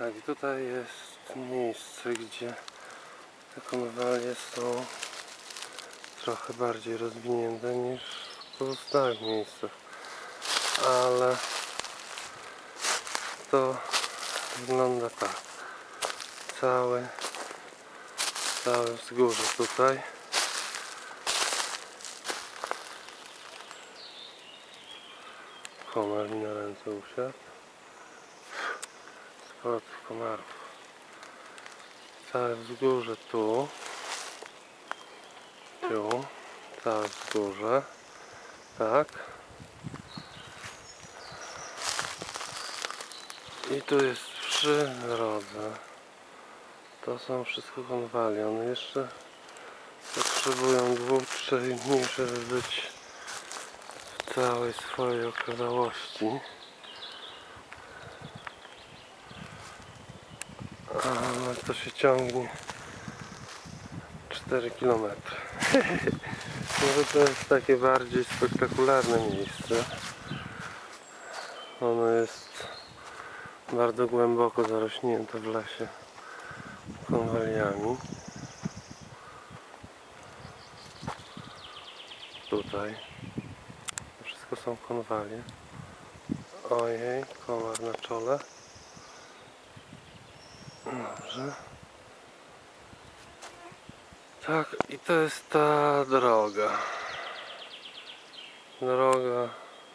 Tak, i tutaj jest miejsce, gdzie te konwalie są trochę bardziej rozwinięte niż w pozostałych miejscach, ale to wygląda tak. Całe wzgórze tutaj. Komar mi na ręce usiadł. Sporo tych komarów. Całe wzgórze tu. Całe wzgórze. Tak. I tu jest przy drodze. To są wszystko konwalie. One jeszcze potrzebują 2-3 dni, żeby być w całej swojej okazałości. Ale to się ciągnie 4 km. Może to jest takie bardziej spektakularne miejsce. Ono jest bardzo głęboko zarośnięte w lesie konwaliami. Tutaj to wszystko są konwalie. Ojej, komar na czole. Dobrze. Tak, i to jest ta droga. Droga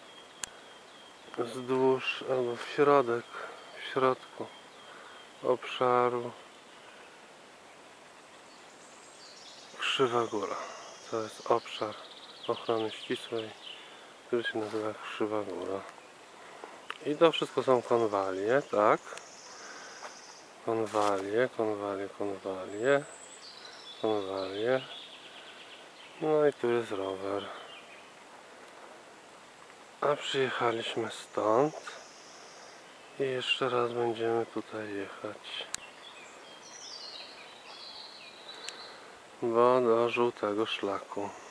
wzdłuż albo w środku obszaru Krzywa Góra. To jest obszar ochrony ścisłej, który się nazywa Krzywa Góra. I to wszystko są konwalie, tak? Konwalie. No i tu jest rower. A przyjechaliśmy stąd i jeszcze raz będziemy tutaj jechać, bo do żółtego szlaku.